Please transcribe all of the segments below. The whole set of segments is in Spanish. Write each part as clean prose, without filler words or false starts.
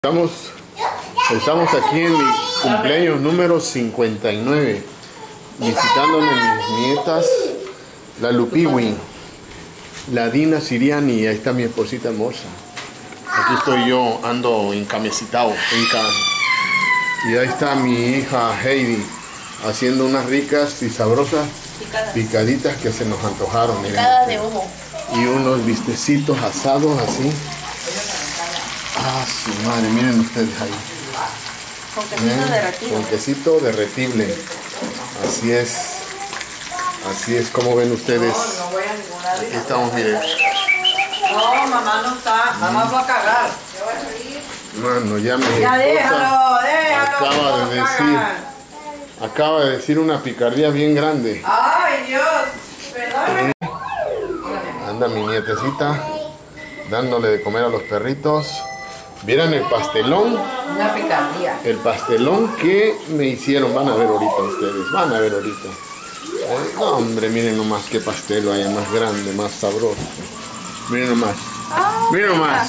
Estamos aquí en mi cumpleaños número 59, visitándome mis nietas, la Lupiwi, la Dina Siriani, y ahí está mi esposita hermosa. Aquí estoy yo, ando encamecitado, y ahí está mi hija Heidi, haciendo unas ricas y sabrosas picaditas que se nos antojaron. Picadas de ojo. Y unos bistecitos asados así. Ah, su madre, miren ustedes ahí. Con quesito derretido. Con quesito derretible. Así es. Así es, como ven ustedes. No voy a ningún lado. Aquí estamos, miren. No, mamá no está. Mamá va a cagar. Yo voy a salir. Mano, ya mi Ya esposa déjalo. acaba de decir una picardía bien grande. Ay, Dios. Perdóname. Anda mi nietecita dándole de comer a los perritos. ¿Vieran el pastelón? Una picardía. El pastelón que me hicieron. Van a ver ahorita ustedes. Van a ver ahorita. No, hombre, miren nomás qué pastel hay, más grande, más sabroso. Miren nomás. Miren nomás.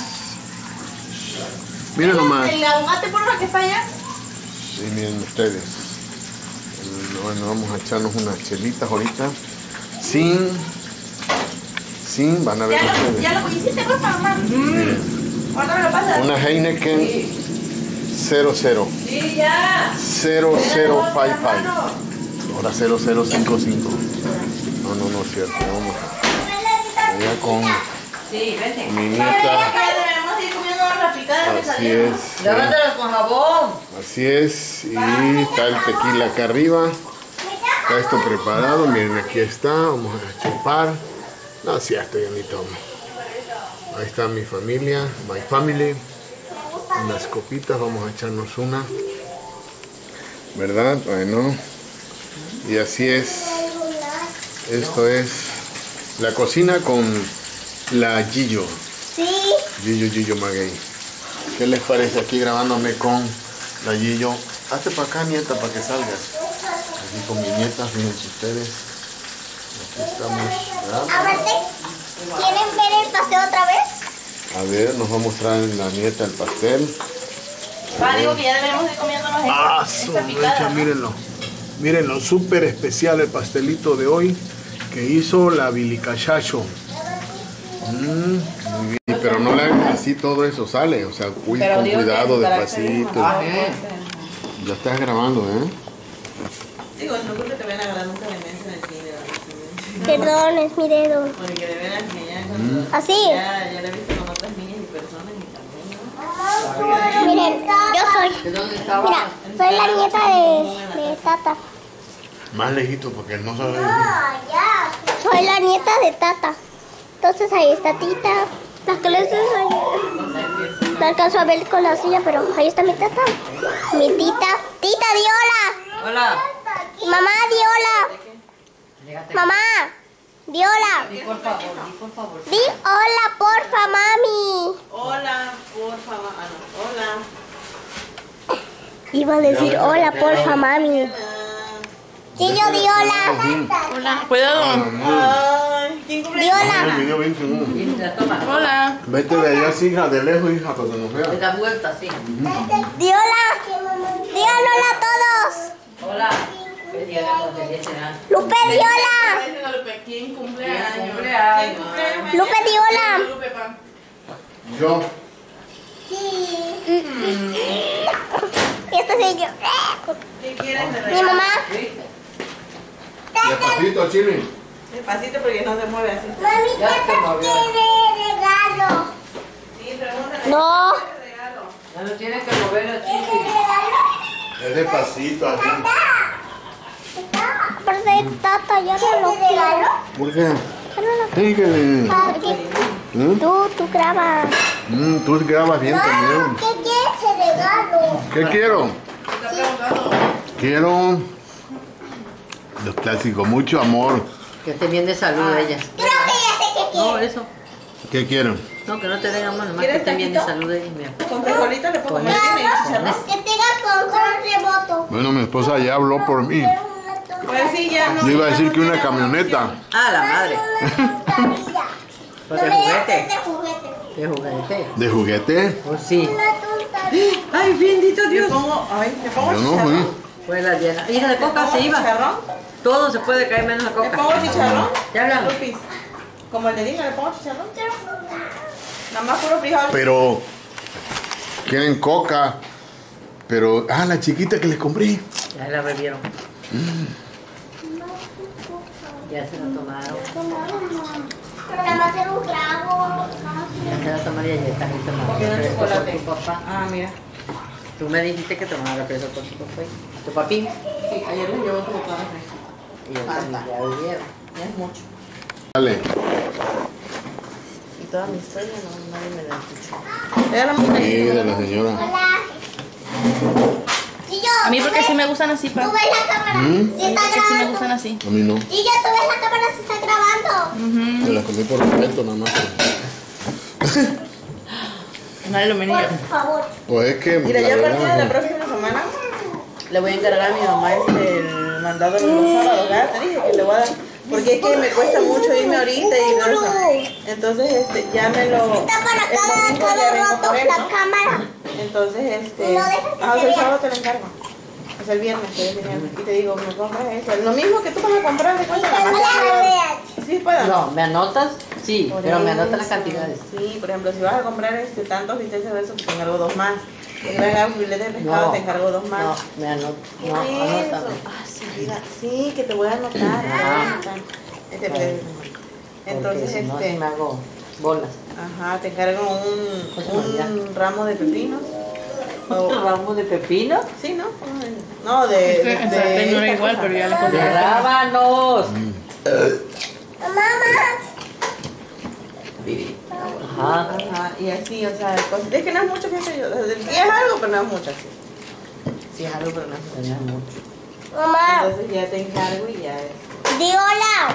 Miren nomás. ¿El aguacate porfa que está allá? Sí, miren ustedes. Bueno, vamos a echarnos unas chelitas ahorita. Van a ver ustedes. Ya lo hiciste, por favor. Miren. ¿Cuándo me lo pasas? Una Heineken 00. Sí, ya. 0055. Ahora 0055. No es cierto. Vamos allá con Sí, vete. mi Ya nieta. debemos ir comiendo las picadas que Así salieron. es. Lávatelo con jabón. Así es. Y está el tequila acá arriba. Está esto preparado. Miren, aquí está. Vamos a chupar. No es cierto, ya ni tomo. Ahí está mi familia, my family. Unas copitas, vamos a echarnos una. ¿Verdad? Bueno. Y así es. Esto es la cocina con la Gillo. Sí. Gillo Maguey. ¿Qué les parece aquí grabándome con la Gillo? Hazte para acá, nieta, para que salgas. Aquí con mis nietas, fíjense ustedes. Aquí estamos grabando. Aparte, ¿quieren ver el pastel otra vez? A ver, nos va a mostrar la nieta el pastel. Digo que ya debemos ir comiéndonos Su esta picada, mecha, ¿no? mírenlo. Mírenlo, súper especial el pastelito de hoy que hizo la Bilicachacho. Muy bien. Pero no le hagan así, todo eso sale. O sea, con cuidado, despacito. Ya estás grabando, ¿eh? Digo, no creo que te vayan a agarrar nunca de mente en el cine. Perdón, es mi dedo. Porque de veras que ya cuando... Así. Ya la he visto con otras niñas y personas y también, ¿no? Miren, yo soy. ¿De dónde estaba? Mira, soy la nieta de Tata. Más lejito porque no sabe. Soy la nieta de Tata. Entonces ahí está Tita. La que les no alcanzo a ver con la silla, pero ahí está mi tata. Mi tita. Tita, di hola. Hola. Mamá, di hola. Mamá, di hola. Di por favor. Di hola, porfa, mami. Hola, por favor. Hola. Iba a decir hola, porfa, mami. Sí, yo di hola. Hola. Cuidado. Ay, ¿quién cumple? Di hola. El video 21. Hola. Vete de allá, hija, de lejos, hija, para que nos vean. Da vuelta, sí. Di hola. Digan hola a todos. Hola. Lupe, di hola. ¿Quién cumpleaños? Lupe, di hola. Yo. Y esta soy yo. ¿Qué quieres? Mi mamá. Despacito, Chile. Despacito porque no se mueve así. Mami, ¿qué tiene regalo? Sí, pregúntale. No. Regalo. Ya lo tienes que mover así. Es despacito, así. Aparte, Tata, ya no lo quiero. ¿Por qué? Sí, que... Tú grabas. Tú grabas bien también. ¿Qué quieres de regalo? ¿Qué quiero? Está preguntando. Quiero... Los clásicos, mucho amor. Que esté bien de salud ella. Creo que ya sé qué No, quieres. eso. ¿Qué quiero? No, que no te den amor, nomás que ¿Quieres esté bien de taquito? salud ella. Mira. Con frijolito le pongo Con más eso. y chicharrón. Que tenga control remoto. Bueno, mi esposa ya habló por mí. Pues sí, ya no. Yo iba a decir que una camioneta. Ah, la madre. Pues de juguete. De juguete. De juguete. ¿De juguete? Pues sí. Una tontería. bendito Dios. Le pongo Yo no fui. chicharrón. Fue la Diana. Hija de ¿Le coca pongo se iba. chicharrón? Todo se puede caer menos la ¿Le coca. pongo chicharrón? Ya hablamos. Lupis. Como el de Dina, ¿le pongo chicharrón? Nada más puro frijol. Pero quieren coca. Pero, la chiquita que les compré. Ya la bebieron. Ya se la tomaron. Pero nada más era un trago. Ya se la tomaron y ya también tomaron. Quiero Pero eso chocolate. con tu papá. Ah, mira. Tú me dijiste que tomara refresco con tu papá. ¿Tu papi? Sí, ayer me llevó tu papá. Y yo Basta. también ya bebieron. Ya es mucho. Dale. Y toda mi historia nadie me la escuchó. Era la mujer. Sí, de la señora. Hola. Chillo, A mí ¿tú porque ves- sí me gustan así, ¿Tú pa. ves la cámara? Si está Porque sí me grabando. gustan así. A mí no. Chillo, ¿tú ves la cámara si está grabando? Me la comí por respeto nada más. Dale lo menillo. Por favor. Pues es que. Mira, la yo a partir de la verdad, próxima semana le voy a encargar a mi mamá el mandado de los sábados, ¿verdad? Te dije que le voy a dar. Porque es que me cuesta mucho irme ahorita y todo eso. Entonces, ya me lo. Está para el domingo cada ya vengo rato por él, la ¿no? cámara. Entonces, No dejes que o sea, se el vea. sábado te lo encargo. O sea, el viernes te voy a enseñar. Y te digo, me compras eso. Lo mismo que tú vas a comprar de cuenta nada más. Hola, Sí, puedo. No, ¿me anotas? Sí, Por pero me eso. anotas las cantidades. Sí, por ejemplo, si vas a comprar tantos licencias de eso, te encargo 2 más. Si vas a dar un filete de pescado, te encargo 2 más. No, me anoto. No, Eso. anótame. Ah, sí, mira. Sí, que te voy a anotar. Entonces, Porque si no, sí me hago bolas. ajá, te encargo un ramo de pepinos. ¿Un ramo de pepino? Sí, ¿no? No, de El sartén no era esta igual, cosa. pero ya lo ¡De compré. rábanos! mamá. Ajá. Ajá, y así, o sea, es que no es mucho, fíjate yo. Sí es algo, pero no es mucho así. Sí es algo, pero no es mucho. Tenía mucho. Mamá, Entonces ya te encargo y ya es. di hola.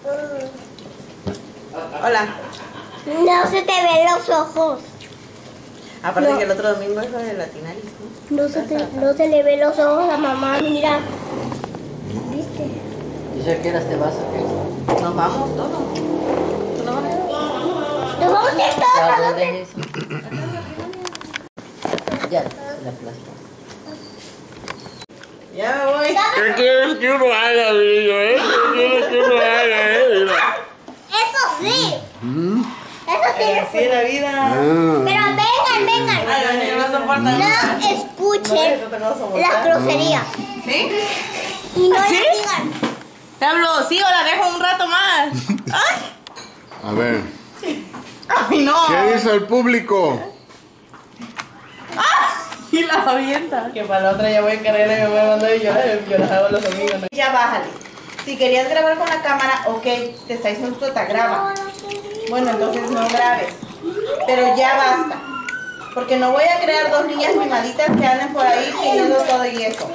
Hola. No se te ven los ojos. Aparte No. que el otro domingo es lo de Latinaris, ¿no? No se le ven los ojos a mamá, mira. ¿Viste? Dice que eras te vas a qué. Nos vamos todos. ¿Tú no vas a ir? Nos vamos a ir todos a ¿A donde. dónde es eso? Ya, se la aplasta. Ya me voy. ¿Qué quieres que uno haga, niño? ¿Qué quieres que uno haga, Eso sí. Eso sí. Así es la vida. Pero vengan. Ay, los niños no soportan. No escuchen las groserías. ¿Sí? Y no las digan. Te hablo, sí, o la dejo un rato más. Ay, A ver, ay no. ¿qué dice el público? Y la avienta. Que para la otra ya voy a encargar y me voy a mandar y yo las hago los amigos. Ya bájale. Si querías grabar con la cámara, ok, te está diciendo tú, te graba. Bueno, entonces no grabes. Pero ya basta. Porque no voy a crear 2 niñas mimaditas que anden por ahí pidiendo todo y eso.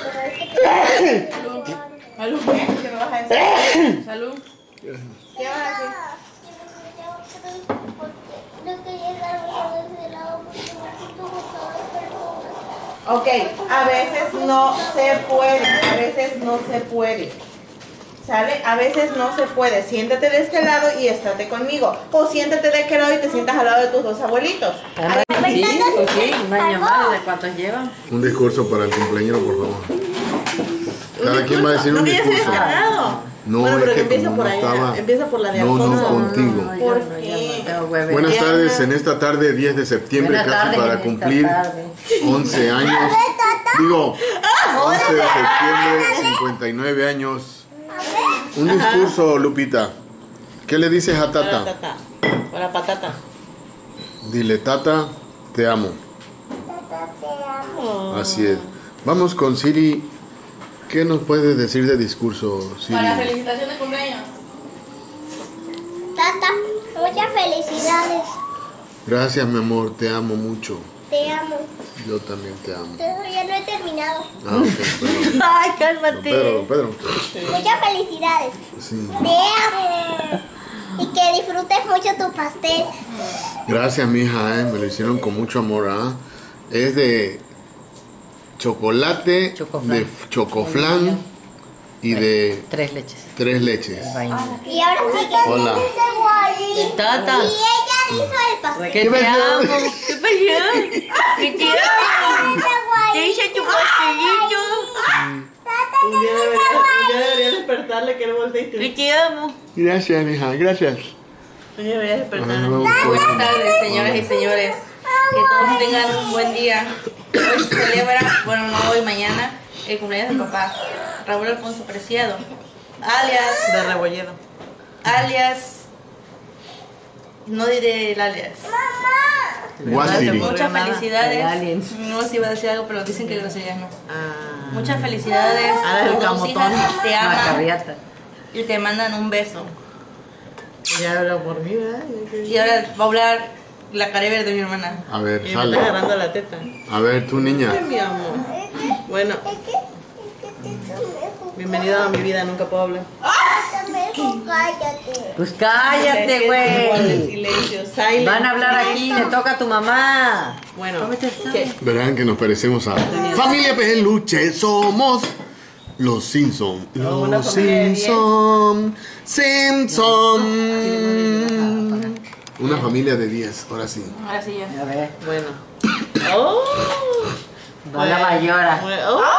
Salud. ¿Qué me vas a decir? Salud. ¿Qué vas a decir? Ok, a veces no se puede, a veces no se puede. ¿Sale? A veces no se puede. Siéntate de este lado y estate conmigo. O siéntate de aquel lado y te sientas al lado de tus 2 abuelitos. Sí, pues sí, un año más. ¿De cuántos llevan? Un discurso para el cumpleañero, por favor. Cada quien va a decir No un que ya se discurso. descargado. No, bueno, es pero que que empieza como por no allá. estaba- Empieza por la de No, Alfonso. no, contigo. No, ¿Por yo no, qué? yo no tengo hueve. Buenas Ya. tardes en esta tarde, 10 de septiembre, Buenas casi tardes para en esta cumplir tarde. 11 años. Digo, 11 de septiembre, 59 años. Un discurso, Lupita. ¿Qué le dices a Para Tata? tata. Para patata. Dile, Tata, te amo. Así es. Vamos con Siri. ¿Qué nos puedes decir de discurso, Siri? Para felicitaciones de cumpleaños. Tata, muchas felicidades. Gracias, mi amor, te amo mucho. Te amo. Yo también te amo. Ya no he terminado. Ah, ok, perdón. Ay, Don cálmate. Pedro. Muchas felicidades. Sí. Te amo. Y que disfrutes mucho tu pastel. Gracias, mija, me lo hicieron con mucho amor, ¿ah? Es de chocolate, Chocoflan. de chocoflan y de 3 leches. 3 leches. Vainilla. Y ahora sí que Hola. Tata. Y ella hizo el pastel. Que te amo. ¿Qué pasó? Que te amo. Un día debería despertarle que no voltee y te... Te amo. Gracias, hija, gracias. Un día debería despertarle. Buenas tardes, señoras y señores. Que todos tengan un buen día. Hoy se celebra, bueno, no hoy, mañana, el cumpleaños de papá, Raúl Alfonso Preciado, alias, De Rebolledo. no diré el alias. Guasiri. Muchas De felicidades. aliens. No sé si iba a decir algo, pero dicen que groserías no. Ah. Muchas felicidades. Ah, el Tus camotón. hijas te aman Macarriata. y te mandan un beso. Ya habla por mí, ¿verdad? Y ahora va a hablar la carever de mi hermana. A ver, Y me está sale. agarrando la teta. A ver, tu niña. Ay, mi amor. Bueno, bienvenido a mi vida, nunca puedo hablar. Cállate. Pues cállate, Guarde güey. silencio, silent. Van a hablar aquí, le toca a tu mamá. Bueno, Cómete esta. ¿qué? Verán que nos parecemos a Familia Peluche, somos los Simpson. Somos una Los familia de 10. Simpson. Una familia de 10, ahora sí. Ahora sí ya. A ver, Bueno. ¡Oh! va la mayora. Bueno, ¡oh!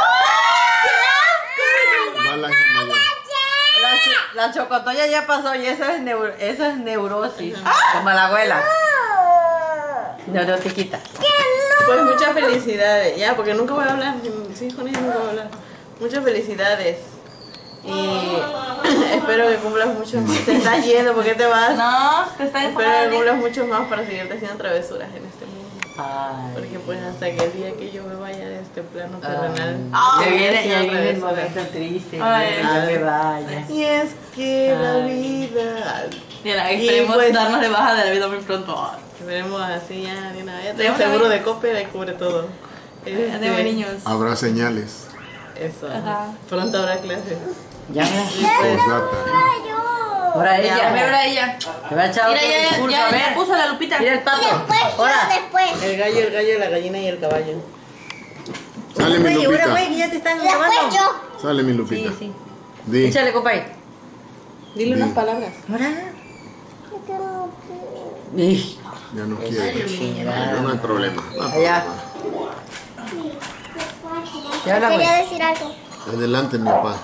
Va la hija mayor. La chocotoya ya pasó y eso es, eso es neurosis. Como la abuela. Neurotiquita. Pues muchas felicidades. Ya, porque nunca voy a hablar. Sí, con ella nunca voy a hablar. Muchas felicidades. Y espero que cumplas muchos más. Te estás yendo, ¿por qué te vas? No, te están Espero que enfadando. cumplas muchos más para seguirte haciendo travesuras en este mundo. Ay. Porque pues hasta que el día que yo me vaya de este plano terrenal. Ya viene haciendo el travesuras. momento triste. Ay. Ya me vaya. Y es que la Ay. vida. Mira, Y esperemos pues- darnos de baja de la vida muy pronto. Veremos así ya, de una vez. Ya Tengo me seguro voy. de Coppel y cubre todo. De niños. Habrá señales. Eso. Ajá. Pronto habrá clases. Ya me. Postdata. Ahora Ya, ella. me habrá ella. Te va a echar Mira, otro discurso. ya A ver. puso la lupita. Mira el pato. Después, Ahora. después. El gallo, la gallina y el caballo. Sale mi Güey, ahora, Lupita. güey, que ya te están Después grabando. yo. Sale mi Sí, Lupita. sí. Di. Échale, compadre. Dile unas palabras. Ahora. Ih, Ya no quiere. chingada. No hay problema. No hay Allá. problema. Ya habla, Quería güey. decir algo. Adelante, mi papá.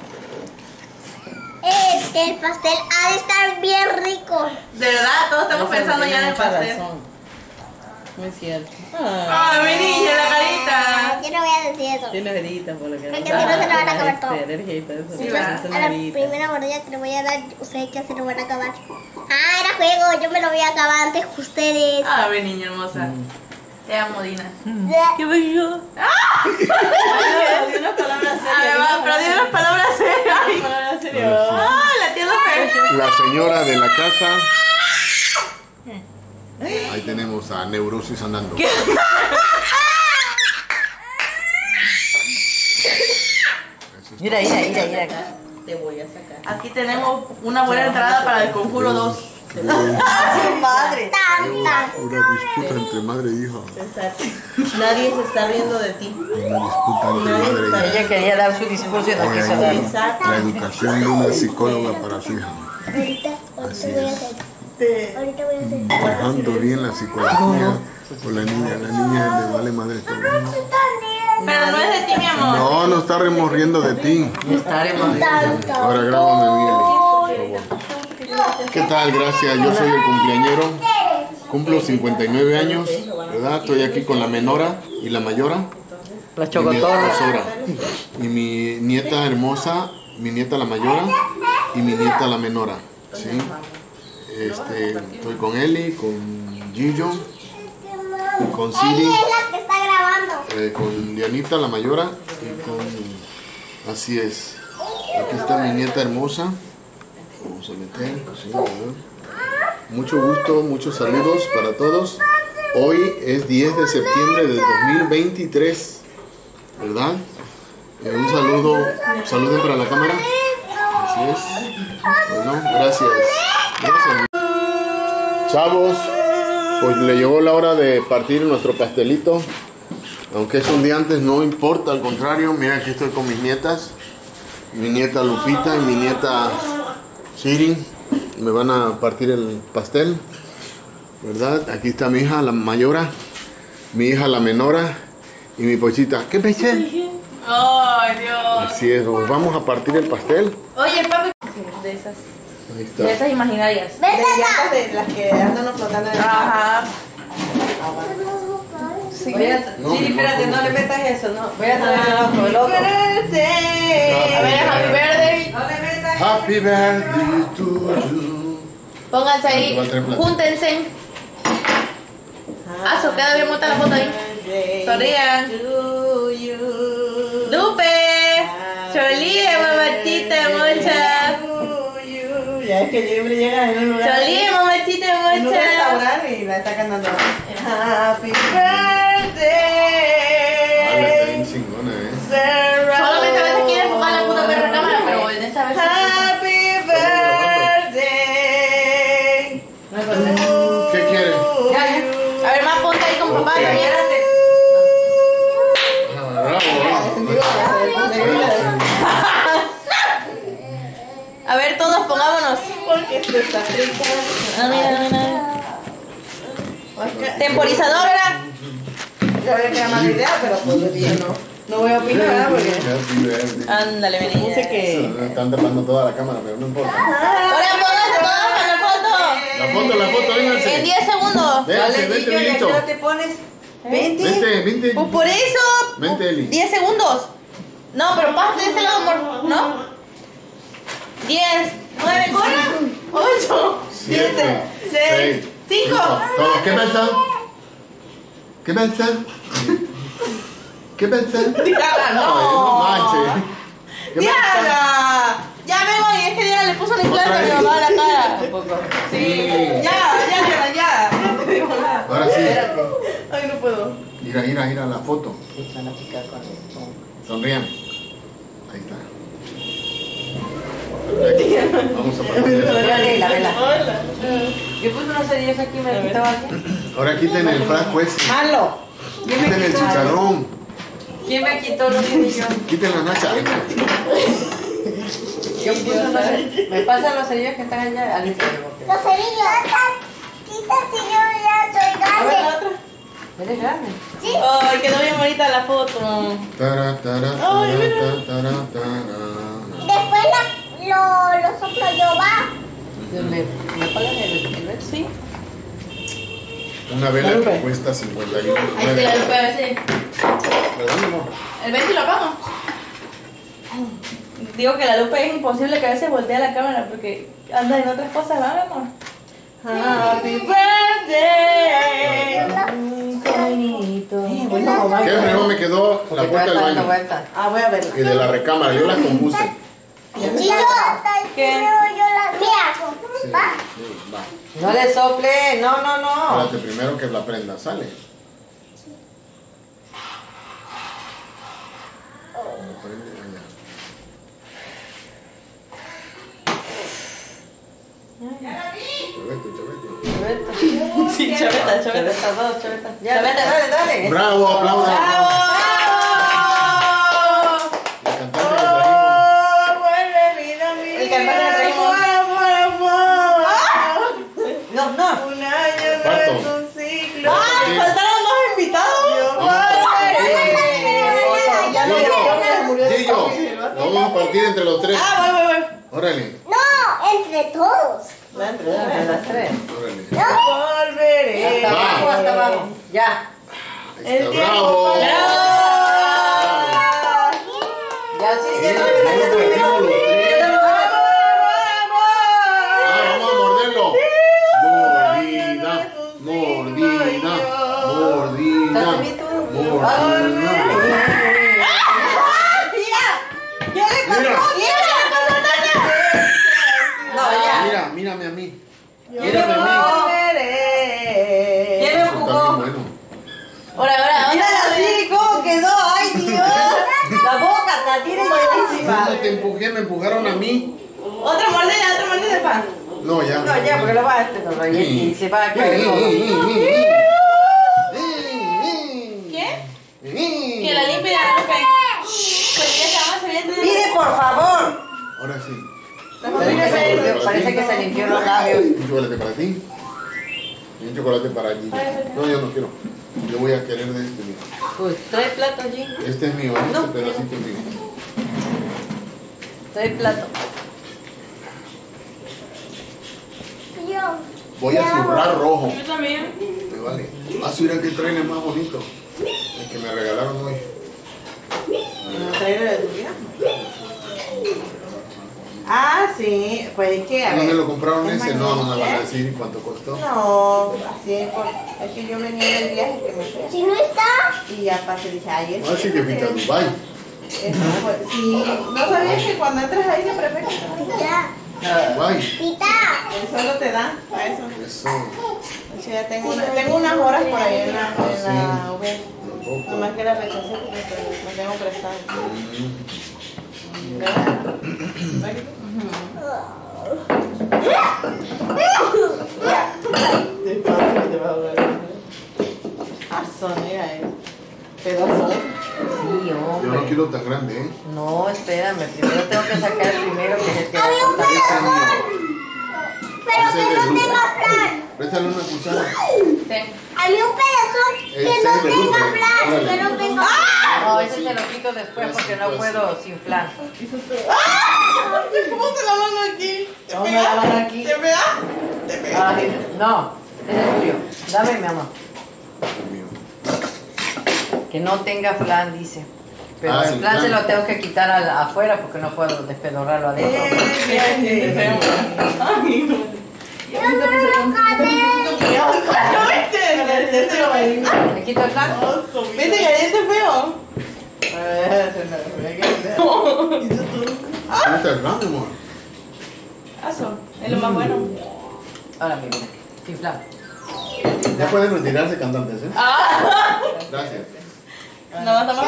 El pastel ha de estar bien rico. De verdad, todos estamos pensando ya en el pastel. Muy cierto. ¡Ay, mi niña, la carita! Yo no voy a decir eso. Tiene heritas por lo que Porque si no se lo van a acabar todo. alergia y todo eso. Sí, Sí, va. son A la heritas. primera mordida que le voy a dar, ustedes ya se lo van a acabar. Ah, era juego, yo me lo voy a acabar antes que ustedes. ¡Ah, mi niña hermosa! Te amo, Dina. Qué bello. Di unas palabras serias. Pero dime las palabras serias. Di unas palabras serias. ¡Ah, la tía López! La señora de la casa. Ahí tenemos a Neurosis andando. Mira, mira, mira, mira. Te voy a sacar. Aquí tenemos una buena entrada para el conjuro 2. Madre. Tan, tan. Una disputa entre madre e hija. Exacto. Nadie se está riendo de ti. Una disputa entre madre e hija. Ella quería dar su discurso y no quiso darlo. Exacto. La educación de una psicóloga para su hija. Ahorita voy a hacer. Ahorita voy a hacer. Trabajando bien la psicología con la niña. La niña le vale madre todo. Pero no es de ti, mi amor. No, no estaremos riendo de ti. Estaremos. Ahora grábame, Miguel, por favor. ¿Qué tal? Gracias. Yo soy el cumpleañero. Cumplo 59 años, ¿verdad? Estoy aquí con la menora y la mayora. La Y mi chocotorra. esposora. Y mi nieta hermosa, mi nieta la mayora y mi nieta la menora. ¿Sí? Estoy con Eli, con Gillo, con Siri, Ella es la que está grabando. con Dianita la mayora y con... Así es. Aquí está mi nieta hermosa. Vamos a meter, sí, ¿verdad? Mucho gusto, muchos saludos para todos. Hoy es 10 de septiembre del 2023, ¿verdad? Un saludo, saluden para la cámara. Así es. Bueno, gracias. Gracias. Chavos, pues le llegó la hora de partir nuestro pastelito. Aunque es un día antes, no importa, al contrario. Mira, aquí estoy con mis nietas. Mi nieta Lupita y mi nieta Siri. Me van a partir el pastel, ¿verdad? Aquí está mi hija, la mayora, mi hija, la menora, Y mi pochita, ¿qué pensé? Ay, Dios. Así es, nos vamos a partir el pastel. Oye, papi. De esas. Ahí De está. esas imaginarias. De llantas de las que andan flotando en el Ajá. Sí. Voy a, No, Giri, espérate, no le metas eso, no. Voy a traer el otro, el otro. A ver, happy birthday. No le metas. Happy birthday to you. Pónganse ahí. Va a traer plata. Júntense. Ah, so queda bien montada la foto ahí. Sonrían. Lupe. Cholie, mamachita, mocha. Ya es que siempre llega en un lugar. Cholie, mamachita, En un mocha. restaurante y la está cantando. Happy Ah, está bien birthday. chingona, Solamente a veces quiere enfocar la puta perra cámara, pero en esta vez. Happy birthday. ¿Qué quiere? A ver, más ponte ahí con papá también. Ah, bravo. A ver, todos pongámonos. Porque esto está rico. Temporizador, ¿verdad? Yo había que más idea, pero pues yo dije no voy a opinar, ¿verdad? Porque Happy birthday. Ándale, vení. puse que. Están tapando toda la cámara, pero no importa. Ahora pónganse todos con la foto. La foto, vénganse. En 10 segundos. Vente, vente, ¿y a qué Benito. hora te pones? 20. Vente. Pues por eso. Vente, Eli. 10 segundos. No, pero pásate de ese lado, amor. ¿No? 10, 9, corra. 8, 7, 6, 5. Todos, ¿qué pensás? ¿Qué pensás? ¿Qué pensás? Diana, No manches. ¿Qué Diana. Ya vengo y es que Diana le puso el implante a mi mamá en la cara. Sí. Ya. Ya te digo nada. Ahora sí. Ay, no puedo. Mira la foto. Sonrían. Ahí está. Perfecto. Vamos a partir. La vela. Hola. Yo puse unos cerillos aquí, me quitaba aquí. Ahora quiten el frasco ese. Malo. Quiten el chicharrón. ¿Quién me quitó los cerillos? Quiten la nacha. Yo puse unos cerillos. ¿Me pasan los cerillos que están allá? Alicia. Los cerillos. Quita si yo ya soy A ver la grande. otra. ¿Eres grande? Sí. Ay, quedó bien bonita la foto. Tara, tara, tara, tara, tara. Después lo soplo yo, va. ¿Me pagan el beso? Sí. Una vela que cuesta 51. Ahí te la lupe a ver si. ¿Verdad, mi amor? El 20 lo apago. Digo que la lupe es imposible que a veces voltee la cámara porque anda en otras cosas, ¿verdad, amor? Happy birthday. Qué fregón me quedó la puerta del baño Voy a verla. y de la recámara. Yo la compuse. Sí, yo la mía. ¿Va? Sí, va. No le sople, no. Espérate primero que la prenda. Sale. La prende allá. Chavete. Sí, chaveta. Chaveta. Ya, dale. Bravo, aplausos. ¡Bravo! La cantante que trajimos. Vuelve vida mía. El cantante que trajimos. No. Un año no Parto. es un ciclo. ¡Ay, faltaron dos invitados! Gillo, lo vamos a partir entre los tres. Voy. Órale, No, entre todos. Las tres. órale. Volveré. Hasta abajo. Ya. Ahí está, bravo. Ya, sí, Bien, ya ya lo partimos los tres. Vamos a morderlo. Mírame a mí. Mírame a mí. ¿Quién me Eso está bien empujó? bueno. Ahora, ¿dónde Mírala está? así, ¿cómo quedó? ¡Ay, Dios! La boca la tiene buenísima. Cuando te empujé, me empujaron a mí. Otra mordida de pan. No, ya. No, ya, porque lo va a este no, y se va a caer todo. ¿Qué? Que la limpie la ropa. Pues ya estaba saliendo de... Mire, por favor. Ahora sí. Parece que se limpió los labios. Chocolate para ti. Y un chocolate para allí. No, yo no quiero. Yo voy a querer de este, mira. Pues trae plato allí. Este es mío, este pedacito es mío. Trae plato. Voy a zurrar rojo. Yo también. Me vale. Ah, si mira que trailer más bonito. El que me regalaron hoy. ¿Trailer de tu vida? Ah, sí, pues es que a ¿Dónde ver. lo compraron es ese? No, no me van a mañana. decir cuánto costó. No, así es, es que yo venía del viaje que me fui. Si no está, Y ya pasé, dije, ay, es. Así que fuiste a Dubai. Sí, ¿no sabías que cuando entras ahí de prefecto? ya. Dubai. Tita. El sueldo te da para eso. Eso. O sea, tengo unas horas por ahí en la UV. Tampoco. Nomás que la rechacé porque me tengo prestado. Mira, pedazo. Sí, Yo no hombre. quiero tan grande, ¿eh? No, espérame. Primero tengo que sacar el primero que es el que va Había a un cortar. pedazón. Pero que no tenga flan. Préstale una cuchara. Había un pedazón que Ese no es de tenga Lupe. flan. Órale. Que no tenga No, ese se lo quito después porque no puedo sin flan. ¿Cómo se la mano aquí? ¿Dónde la mano aquí? ¿Te pega? ¿Te pega? Ay, no, ese es tuyo. Dame, mi amor. Mío. Que no tenga flan, dice. Pero Ah, el sin flan se flan. lo tengo que quitar afuera porque no puedo despedorrarlo adentro. ¿Le quito el flan? ¿Viste que ayer te feo? ¿Cómo está el plan, mi amor? Eso, es lo más bueno. Ahora, mi vida. Sin flan. Ya pueden retirarse cantantes, ¿eh? Gracias. No, estamos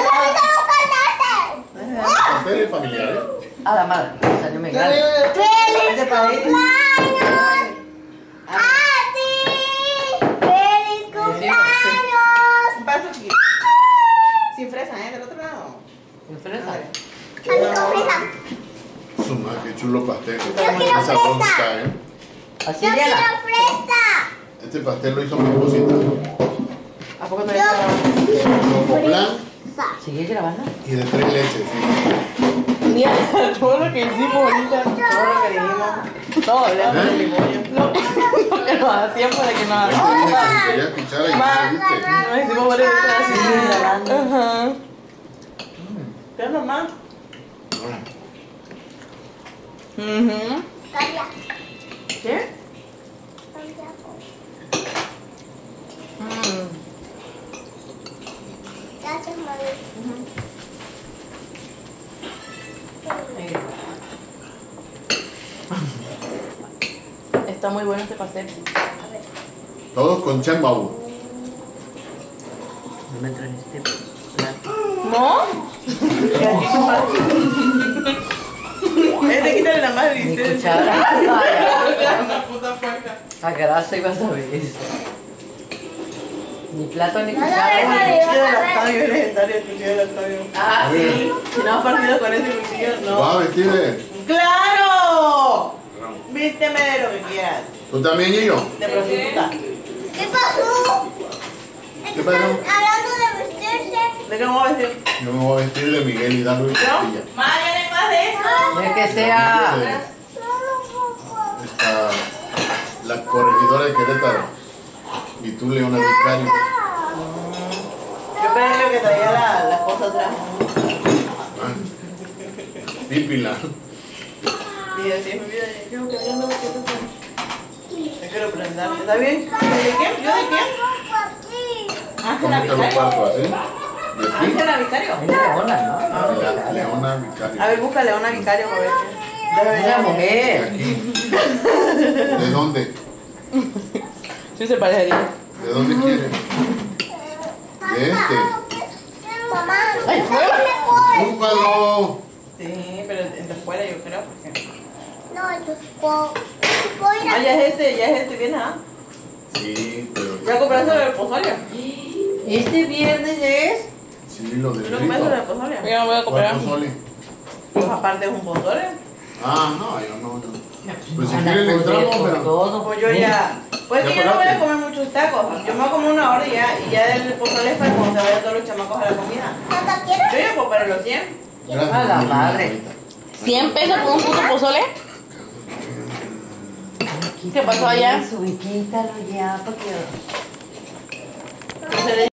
Pasteles familiares. A la madre. Salió muy grande. ¡Feliz cumpleaños! ¡A ti! ¡Feliz cumpleaños! Un paso chiquito. Sin fresa, ¿eh? Del otro lado. Sin fresa. A mí con fresa. Su madre, qué chulo pastel. Yo quiero Qué sabroso fresa. está, ¿eh? Así Yo quiero llena. fresa. Este pastel lo hizo mi esposita. ¿A poco no Con plan ¿Sigue grabando? y de 3 leches. ¿Sí? Mira, todo lo que hicimos ahorita, todo lo que dijimos, todo hablamos de limón. No, porque nos hacían para que nos Este dije que quería escuchar y no viste. nos hicimos varias veces así. grabando. Ajá. ¿Qué es normal? Cambia. ¿Qué? Cambia. Gracias, mami. Está muy bueno este pastel. Todos con chambau. No me traes este plato. ¿No? Este quítale la madre Mi y se cuchara. una puta puerca. A grasa ibas a ver eso. Ni plato ni No, no, cuchara. El cuchillo del Octavio, legendario el cuchillo del Octavio. Ah, sí. Si no has partido con ese cuchillo, ¿Vas a no. vestir de...? ¡Claro! Vísteme de lo que quieras. ¿Tú también y yo? De prostituta. ¿Qué pasó? ¿Qué pasó? Hablando de vestirse. ¿De qué me voy a vestir? Yo me voy a vestir de Miguel Hidalgo y Castilla. Ma, ya no hay más de eso. De que sea. Está la corregidora de Querétaro. Y tú, Leona Vicario. Yo pensé que traía la cosa atrás. Pípila. Y así es mi vida. Yo creo que ya no me quiero hacer. Me quiero prender. ¿Está bien? ¿De qué? ¿Yo de qué? ¿Cómo Ángela te lo Vicario. parto así? ¿De ti? Ángela Vicario. Es leona, ¿no? La Leona Vicario. A ver, busca Leona Vicario a ver. Es una De mujer. aquí. ¿De dónde? Sí se parecería. ¿De dónde quieres? De este. Mamá, Ay, ¿dónde ¡Búscalo! Sí, pero el de fuera yo creo. Porque... No, yo puedo ir Ah, a... ya es este, viene, ¿ah? Sí, pero... ¿Ya compraste el pozole? Este viernes es. Sí, lo del ¿Tú no compraste el rito. pozole? Yo no voy a ¿Cuál pozole? Pues aparte es un pozole. Ah, no, yo no. Pues si Ana, quieren le pues, entramos, con pero... todo. Pues yo ya Pues que yo no voy a comer muchos tacos. Yo me voy a comer una hora y ya el pozole es para cuando se vayan todos los chamacos a la comida. ¿Tata quieres? Yo ya puedo para los 100. A la madre. 100 pesos por un puto pozole. ¿Qué pasó allá? Quítalo ya, porque...